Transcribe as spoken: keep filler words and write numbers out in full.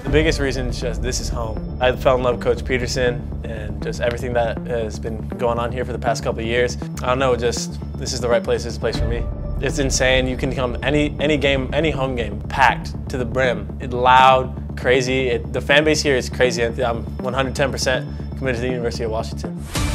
The biggest reason is just this is home. I fell in love with Coach Peterson and just everything that has been going on here for the past couple of years. I don't know, just this is the right place, this is the place for me. It's insane. You can come any any game, any home game, packed to the brim. It's loud, crazy. It, the fan base here is crazy. I'm one hundred ten percent committed to the University of Washington.